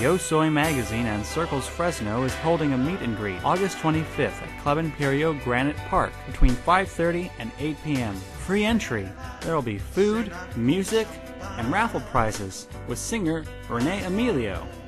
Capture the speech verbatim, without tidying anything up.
Yo Soy Magazine and Circles Fresno is holding a meet and greet August twenty-fifth at Club Imperio Granite Park between five thirty and eight p m Free entry. There will be food, music, and raffle prizes with singer Renee Emilio.